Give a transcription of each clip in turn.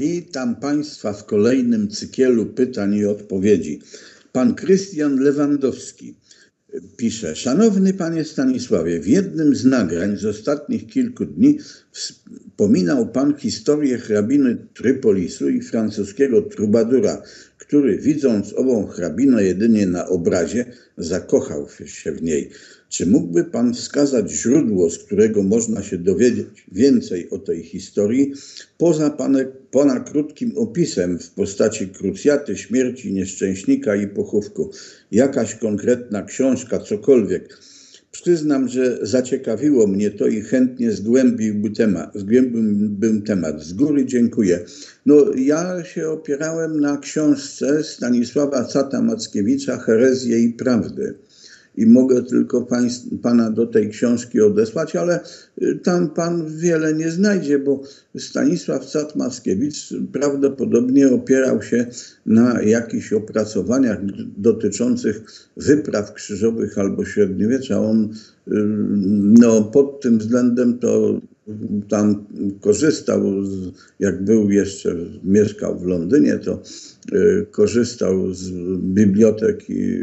Witam Państwa w kolejnym cykielu pytań i odpowiedzi. Pan Krystian Lewandowski pisze: Szanowny Panie Stanisławie, w jednym z nagrań z ostatnich kilku dni wspominał Pan historię hrabiny Trypolisu i francuskiego trubadura, który, widząc ową hrabinę jedynie na obrazie, zakochał się w niej. Czy mógłby Pan wskazać źródło, z którego można się dowiedzieć więcej o tej historii, poza Pana krótkim opisem w postaci krucjaty, śmierci nieszczęśnika i pochówku? Jakaś konkretna książka, cokolwiek. Przyznam, że zaciekawiło mnie to i chętnie zgłębiłbym temat. Z góry dziękuję. Ja się opierałem na książce Stanisława Cata-Mackiewicza Herezje i prawdy. I mogę tylko Pana do tej książki odesłać, ale tam Pan wiele nie znajdzie, bo Stanisław Cat-Mackiewicz prawdopodobnie opierał się na jakichś opracowaniach dotyczących wypraw krzyżowych albo średniowiecza. On pod tym względem to tam korzystał, jak był jeszcze, mieszkał w Londynie, to korzystał z biblioteki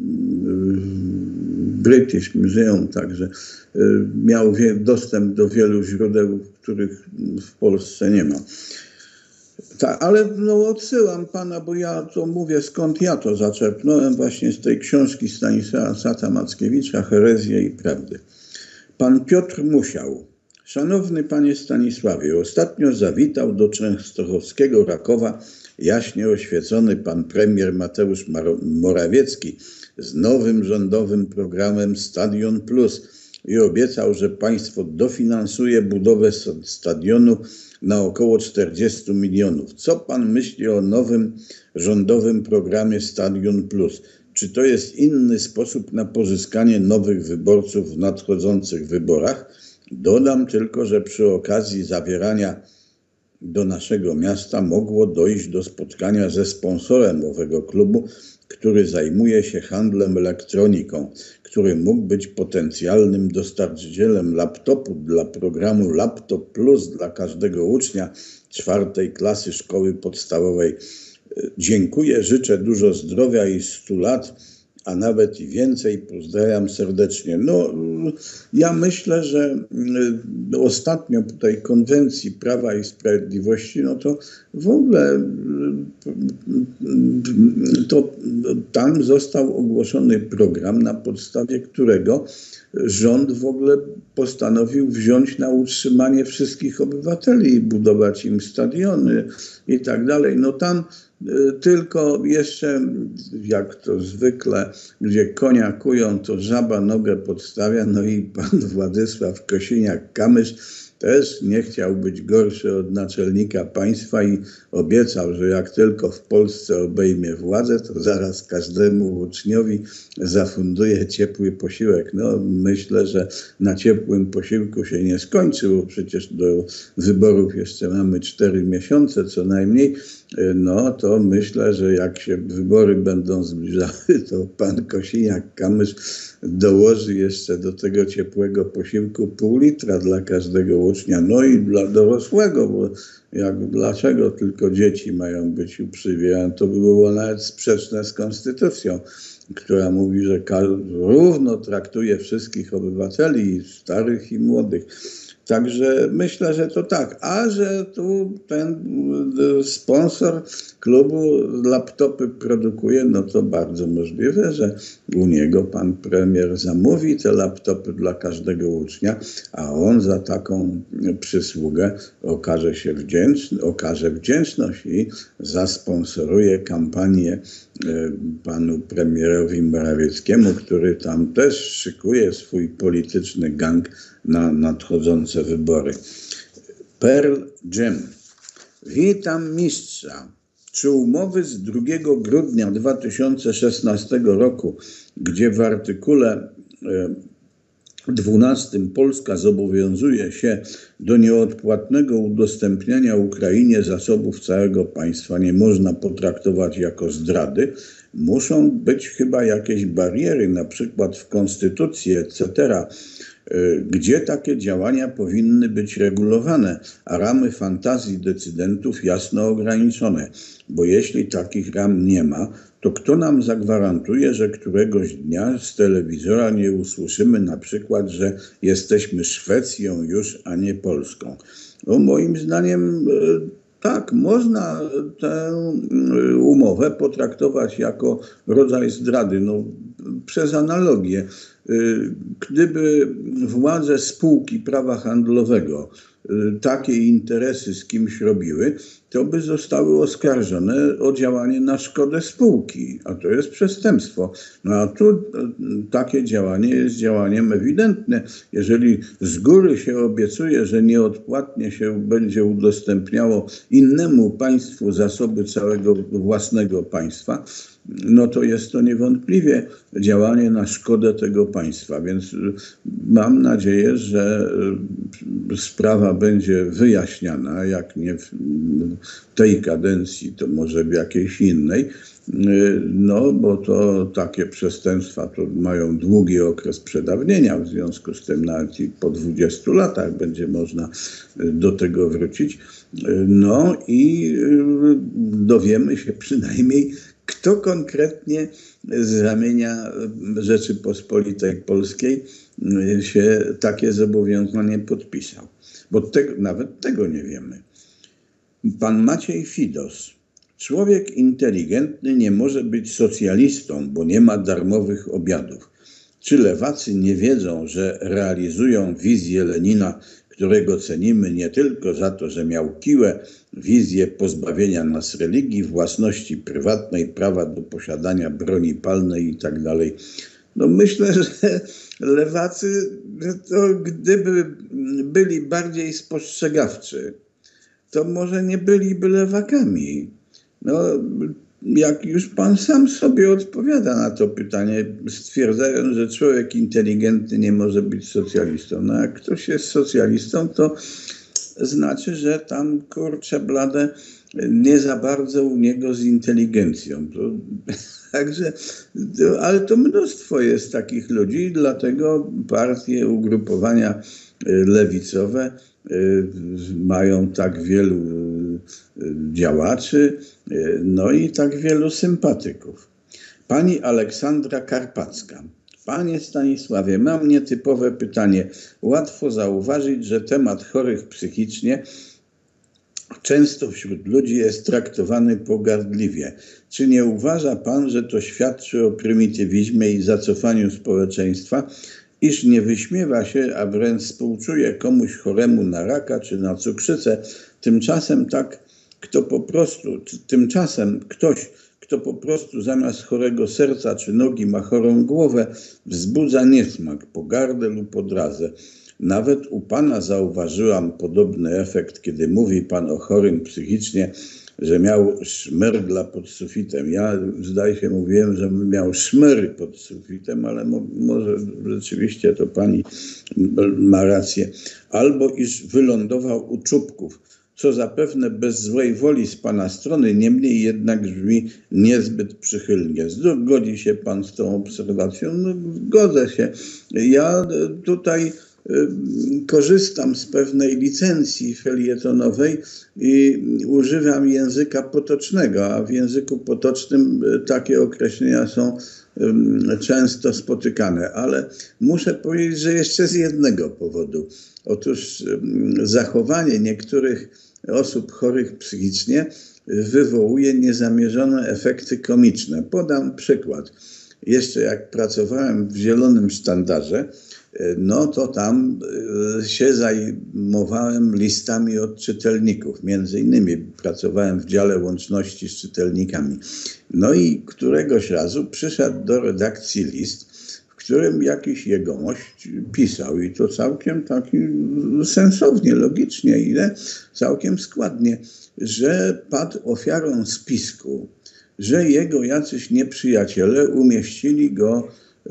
British Museum, także miał dostęp do wielu źródeł, których w Polsce nie ma. Ale odsyłam Pana, bo ja to mówię, skąd ja to zaczerpnąłem, właśnie z tej książki Stanisława Cata-Mackiewicza Herezje i prawdy. Pan Piotr Musiał. Szanowny Panie Stanisławie, ostatnio zawitał do częstochowskiego Rakowa jaśnie oświecony pan premier Mateusz Morawiecki z nowym rządowym programem Stadion Plus i obiecał, że państwo dofinansuje budowę stadionu na około 40 milionów. Co pan myśli o nowym rządowym programie Stadion Plus? Czy to jest inny sposób na pozyskanie nowych wyborców w nadchodzących wyborach? Dodam tylko, że przy okazji zawierania do naszego miasta mogło dojść do spotkania ze sponsorem owego klubu, który zajmuje się handlem elektroniką, który mógł być potencjalnym dostarczycielem laptopu dla programu Laptop Plus dla każdego ucznia 4. klasy szkoły podstawowej. Dziękuję, życzę dużo zdrowia i 100 lat, a nawet i więcej. Pozdrawiam serdecznie. Ja myślę, że ostatnio po tej konwencji Prawa i Sprawiedliwości, to w ogóle tam został ogłoszony program, na podstawie którego rząd w ogóle postanowił wziąć na utrzymanie wszystkich obywateli i budować im stadiony i tak dalej. Tam tylko jeszcze, jak to zwykle, gdzie konia kują, to żaba nogę podstawia. I pan Władysław Kosiniak-Kamysz też nie chciał być gorszy od naczelnika państwa i obiecał, że jak tylko w Polsce obejmie władzę, to zaraz każdemu uczniowi zafunduje ciepły posiłek. Myślę, że na ciepłym posiłku się nie skończy, bo przecież do wyborów jeszcze mamy 4 miesiące co najmniej. To myślę, że jak się wybory będą zbliżały, to pan Kosiniak-Kamysz dołoży jeszcze do tego ciepłego posiłku pół litra dla każdego ucznia, i dla dorosłego, bo dlaczego tylko dzieci mają być uprzywilejowane? To by było nawet sprzeczne z konstytucją, która mówi, że równo traktuje wszystkich obywateli, starych i młodych. Także myślę, że to tak. A że tu ten sponsor klubu laptopy produkuje, to bardzo możliwe, że u niego pan premier zamówi te laptopy dla każdego ucznia, a on za taką przysługę okaże wdzięczność i zasponsoruje kampanię panu premierowi Morawieckiemu, który tam też szykuje swój polityczny gang na nadchodzące wybory. Pearl Jam. Witam mistrza. Czy umowy z 2 grudnia 2016 roku, gdzie w artykule 12 Polska zobowiązuje się do nieodpłatnego udostępniania Ukrainie zasobów całego państwa, nie można potraktować jako zdrady, muszą być chyba jakieś bariery, na przykład w konstytucji, etc. gdzie takie działania powinny być regulowane, a ramy fantazji decydentów jasno ograniczone. Bo jeśli takich ram nie ma, to kto nam zagwarantuje, że któregoś dnia z telewizora nie usłyszymy na przykład, że jesteśmy Szwecją już, a nie Polską? No, moim zdaniem tak, można tę umowę potraktować jako rodzaj zdrady, no, przez analogię. Gdyby władze spółki prawa handlowego takie interesy z kimś robiły, to by zostały oskarżone o działanie na szkodę spółki, a to jest przestępstwo. No a tu takie działanie jest działaniem ewidentne. Jeżeli z góry się obiecuje, że nieodpłatnie się będzie udostępniało innemu państwu zasoby całego własnego państwa, no to jest to niewątpliwie działanie na szkodę tego państwa. Więc mam nadzieję, że sprawa będzie wyjaśniana, jak nie w tej kadencji, to może w jakiejś innej. No, bo to takie przestępstwa to mają długi okres przedawnienia, w związku z tym nawet i po 20 latach będzie można do tego wrócić. No i dowiemy się przynajmniej, kto konkretnie z ramienia Rzeczypospolitej Polskiej się takie zobowiązanie podpisał. Bo nawet tego nie wiemy. Pan Maciej Fidos. Człowiek inteligentny nie może być socjalistą, bo nie ma darmowych obiadów. Czy lewacy nie wiedzą, że realizują wizję Lenina, którego cenimy nie tylko za to, że miał kiłę, wizję pozbawienia nas religii, własności prywatnej, prawa do posiadania broni palnej i tak dalej. No myślę, że lewacy, to gdyby byli bardziej spostrzegawczy, to może nie byliby lewakami. No, jak już pan sam sobie odpowiada na to pytanie, stwierdzając, że człowiek inteligentny nie może być socjalistą. No jak ktoś jest socjalistą, to znaczy, że tam, kurczę blade, nie za bardzo u niego z inteligencją. Także, ale to mnóstwo jest takich ludzi, dlatego partie, ugrupowania lewicowe mają tak wielu działaczy, no i tak wielu sympatyków. Pani Aleksandra Karpacka. Panie Stanisławie, mam nietypowe pytanie. Łatwo zauważyć, że temat chorych psychicznie często wśród ludzi jest traktowany pogardliwie. Czy nie uważa pan, że to świadczy o prymitywizmie i zacofaniu społeczeństwa, iż nie wyśmiewa się, a wręcz współczuje komuś choremu na raka czy na cukrzycę, tymczasem ktoś, kto po prostu zamiast chorego serca czy nogi ma chorą głowę, wzbudza niesmak, pogardę lub odrazę. Nawet u pana zauważyłam podobny efekt, kiedy mówi pan o chorym psychicznie, że miał szmergla pod sufitem. Ja, zdaje się, mówiłem, że miał szmery pod sufitem, ale może rzeczywiście to pani ma rację. Albo iż wylądował u czubków, co zapewne bez złej woli z pana strony, niemniej jednak brzmi niezbyt przychylnie. Zgodzi się pan z tą obserwacją? No, zgodzę się. Ja tutaj korzystam z pewnej licencji felietonowej i używam języka potocznego, a w języku potocznym takie określenia są często spotykane, ale muszę powiedzieć, że jeszcze z jednego powodu. Otóż zachowanie niektórych osób chorych psychicznie wywołuje niezamierzone efekty komiczne. Podam przykład. Jeszcze jak pracowałem w Zielonym Sztandarze, no to tam się zajmowałem listami od czytelników. Między innymi pracowałem w dziale łączności z czytelnikami. No i któregoś razu przyszedł do redakcji list, w którym jakiś jegomość pisał i to całkiem taki sensownie, logicznie, całkiem składnie, że padł ofiarą spisku, że jego jacyś nieprzyjaciele umieścili go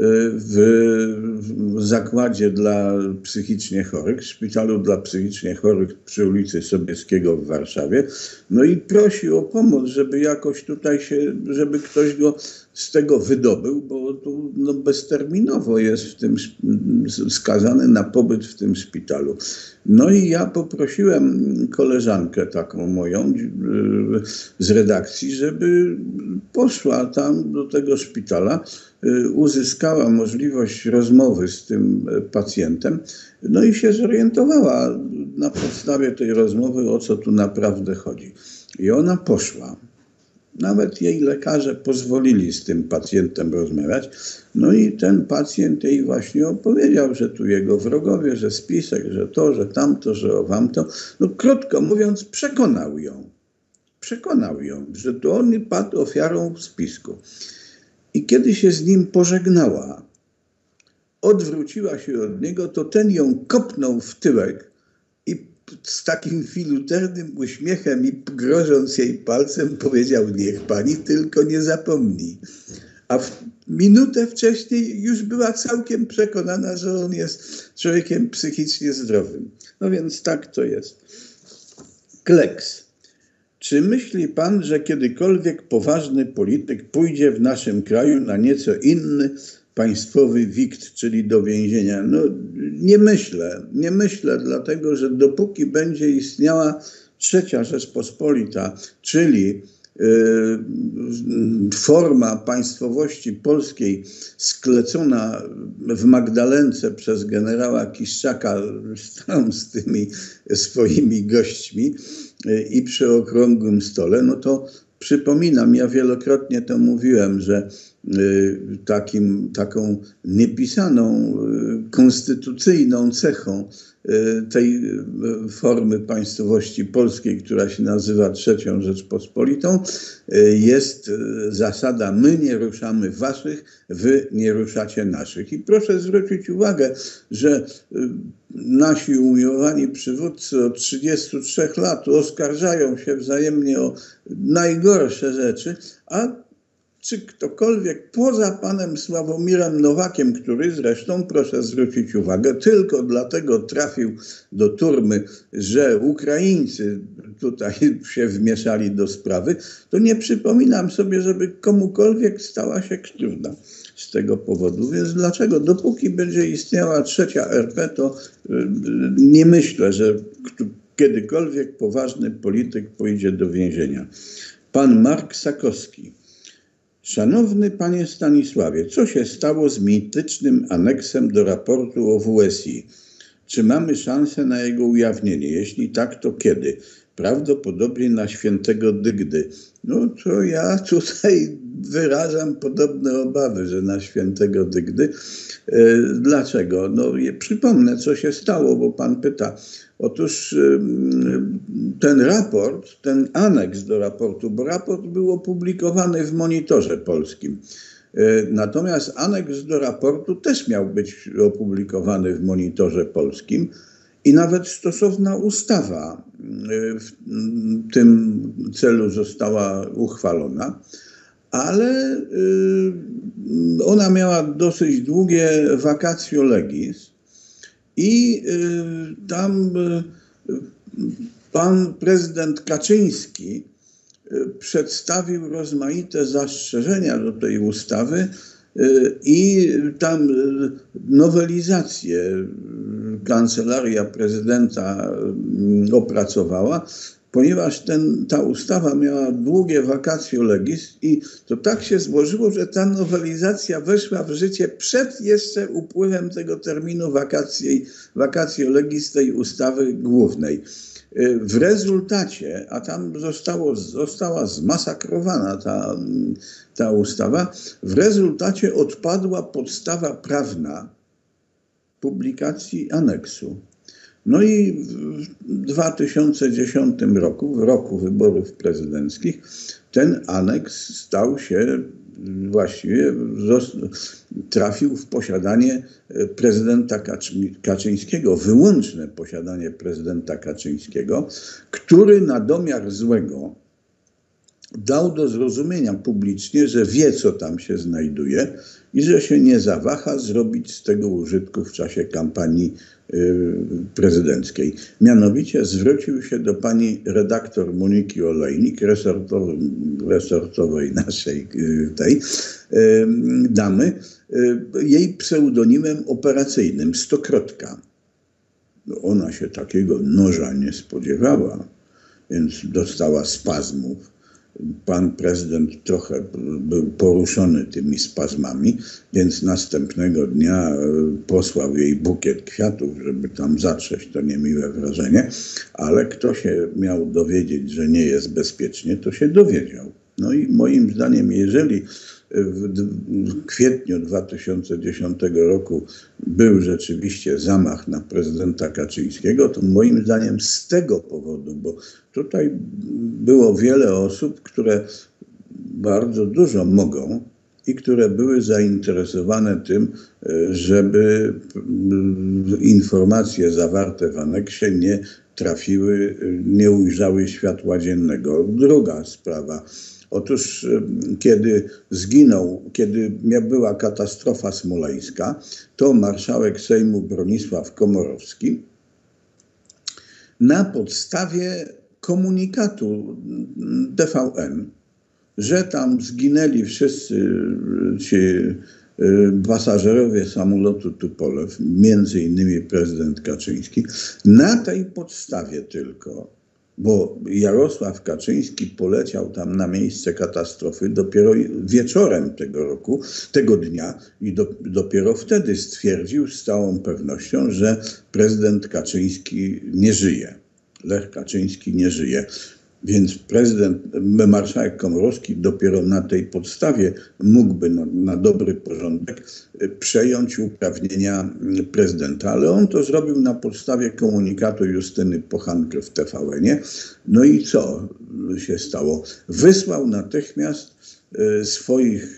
w zakładzie dla psychicznie chorych, w szpitalu dla psychicznie chorych przy ulicy Sobieskiego w Warszawie. No i prosi o pomoc, żeby jakoś tutaj żeby ktoś go z tego wydobył, bo tu no, bezterminowo jest w tym, skazany na pobyt w tym szpitalu. No i ja poprosiłem koleżankę taką moją z redakcji, żeby poszła tam do tego szpitala, uzyskała możliwość rozmowy z tym pacjentem, no i się zorientowała na podstawie tej rozmowy, o co tu naprawdę chodzi. I ona poszła. Nawet jej lekarze pozwolili z tym pacjentem rozmawiać. No i ten pacjent jej właśnie opowiedział, że tu jego wrogowie, że spisek, że to, że tamto, że owamto. No krótko mówiąc, przekonał ją, że to on padł ofiarą spisku. I kiedy się z nim pożegnała, odwróciła się od niego, to ten ją kopnął w tyłek i z takim filuternym uśmiechem i grożąc jej palcem powiedział: niech pani tylko nie zapomni. A minutę wcześniej już była całkiem przekonana, że on jest człowiekiem psychicznie zdrowym. No więc tak to jest. Kleks. Czy myśli pan, że kiedykolwiek poważny polityk pójdzie w naszym kraju na nieco inny państwowy wikt, czyli do więzienia? No nie myślę, dlatego że dopóki będzie istniała trzecia Rzeczpospolita, czyli forma państwowości polskiej sklecona w Magdalence przez generała Kiszczaka tam z tymi swoimi gośćmi i przy okrągłym stole, no to przypominam, ja wielokrotnie to mówiłem, że taką niepisaną, konstytucyjną cechą tej formy państwowości polskiej, która się nazywa trzecią Rzeczpospolitą, jest zasada: my nie ruszamy waszych, wy nie ruszacie naszych. I proszę zwrócić uwagę, że nasi umiłowani przywódcy od 33 lat oskarżają się wzajemnie o najgorsze rzeczy, a czy ktokolwiek poza panem Sławomirem Nowakiem, który zresztą, proszę zwrócić uwagę, tylko dlatego trafił do turmy, że Ukraińcy tutaj się wmieszali do sprawy, to nie przypominam sobie, żeby komukolwiek stała się krzywda z tego powodu. Więc dlaczego? Dopóki będzie istniała trzecia RP, to nie myślę, że kiedykolwiek poważny polityk pójdzie do więzienia. Pan Mark Sakowski. Szanowny panie Stanisławie, co się stało z mitycznym aneksem do raportu o WSI? Czy mamy szansę na jego ujawnienie? Jeśli tak, to kiedy? Prawdopodobnie na świętego Dygdy. No to ja tutaj wyrażam podobne obawy, że na świętego Dygdy. Dlaczego? No przypomnę, co się stało, bo pan pyta. Otóż ten raport, ten aneks do raportu, bo raport był opublikowany w Monitorze Polskim. Natomiast aneks do raportu też miał być opublikowany w Monitorze Polskim i nawet stosowna ustawa w tym celu została uchwalona, ale ona miała dosyć długie vacatio legis i tam pan prezydent Kaczyński przedstawił rozmaite zastrzeżenia do tej ustawy i tam nowelizację Kancelaria Prezydenta opracowała, ponieważ ta ustawa miała długie vacatio legis i to tak się złożyło, że ta nowelizacja weszła w życie przed jeszcze upływem tego terminu vacatio legis tej ustawy głównej. W rezultacie, a tam została zmasakrowana ta ustawa, w rezultacie odpadła podstawa prawna publikacji aneksu. No i w 2010 roku, w roku wyborów prezydenckich, ten aneks stał się właściwie, trafił w posiadanie prezydenta Kaczyńskiego, wyłączne posiadanie prezydenta Kaczyńskiego, który na domiar złego dał do zrozumienia publicznie, że wie, co tam się znajduje i że się nie zawaha zrobić z tego użytku w czasie kampanii prezydenckiej. Mianowicie zwrócił się do pani redaktor Moniki Olejnik, resortowej naszej tej damy, jej pseudonimem operacyjnym Stokrotka. Ona się takiego noża nie spodziewała, więc dostała spazmów. Pan prezydent trochę był poruszony tymi spazmami, więc następnego dnia posłał jej bukiet kwiatów, żeby tam zatrzeć to niemiłe wrażenie, ale kto się miał dowiedzieć, że nie jest bezpiecznie, to się dowiedział. No i moim zdaniem, jeżeli w kwietniu 2010 roku był rzeczywiście zamach na prezydenta Kaczyńskiego, to moim zdaniem z tego powodu, bo tutaj było wiele osób, które bardzo dużo mogą i które były zainteresowane tym, żeby informacje zawarte w aneksie nie trafiły, nie ujrzały światła dziennego. Druga sprawa. Otóż kiedy była katastrofa smoleńska, to marszałek Sejmu Bronisław Komorowski na podstawie komunikatu TVN, że tam zginęli wszyscy ci pasażerowie samolotu Tupolew, między innymi prezydent Kaczyński, na tej podstawie tylko, bo Jarosław Kaczyński poleciał tam na miejsce katastrofy dopiero wieczorem tego dnia i dopiero wtedy stwierdził z całą pewnością, że prezydent Kaczyński nie żyje. Lech Kaczyński nie żyje. Więc marszałek Komorowski dopiero na tej podstawie mógłby na dobry porządek przejąć uprawnienia prezydenta. Ale on to zrobił na podstawie komunikatu Justyny Pochankę w TVN-ie. No i co się stało? Wysłał natychmiast swoich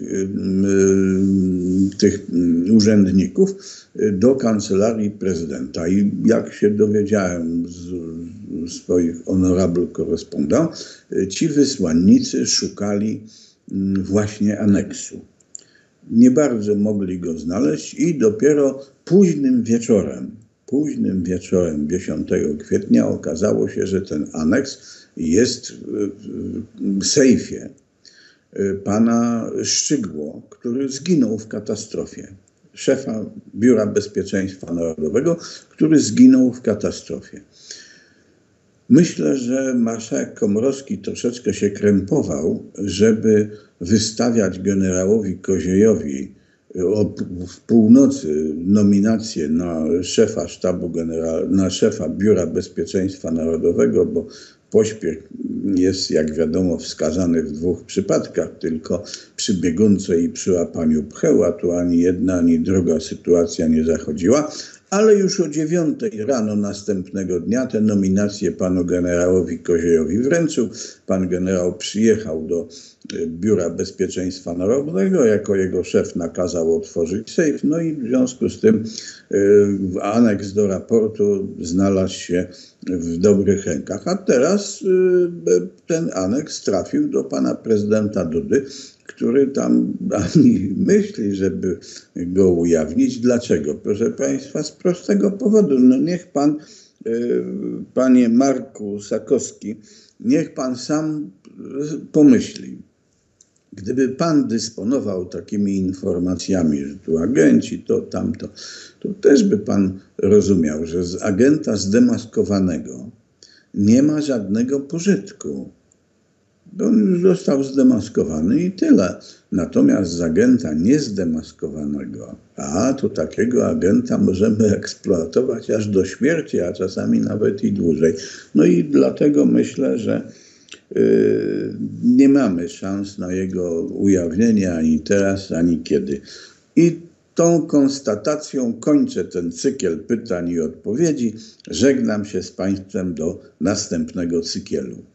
tych urzędników do kancelarii prezydenta. I jak się dowiedziałem z swoich honorable korespondent, ci wysłannicy szukali właśnie aneksu. Nie bardzo mogli go znaleźć i dopiero późnym wieczorem 10 kwietnia okazało się, że ten aneks jest w sejfie pana Szczygło, który zginął w katastrofie. Szefa Biura Bezpieczeństwa Narodowego, który zginął w katastrofie. Myślę, że marszałek Komorowski troszeczkę się krępował, żeby wystawiać generałowi Koziejowi w północy nominację na szefa na szefa Biura Bezpieczeństwa Narodowego, bo pośpiech jest, jak wiadomo, wskazany w 2 przypadkach, tylko przy biegunce i przy łapaniu pcheł, a tu ani jedna, ani druga sytuacja nie zachodziła. Ale już o 9 rano następnego dnia te nominacje panu generałowi Koziejowi wręczył. Pan generał przyjechał do Biura Bezpieczeństwa Narodowego, jako jego szef nakazał otworzyć sejf, no i w związku z tym aneks do raportu znalazł się w dobrych rękach. A teraz ten aneks trafił do pana prezydenta Dudy, który tam ani myśli, żeby go ujawnić. Dlaczego? Proszę państwa, z prostego powodu. No niech pan, panie Marku Sakowski, niech pan sam pomyśli. Gdyby pan dysponował takimi informacjami, że tu agenci, to tamto, to też by pan rozumiał, że z agenta zdemaskowanego nie ma żadnego pożytku. On już został zdemaskowany i tyle. Natomiast z agenta niezdemaskowanego, to takiego agenta możemy eksploatować aż do śmierci, a czasami nawet i dłużej. No i dlatego myślę, że nie mamy szans na jego ujawnienie ani teraz, ani kiedy. I tą konstatacją kończę ten cykl pytań i odpowiedzi. Żegnam się z państwem do następnego cyklu.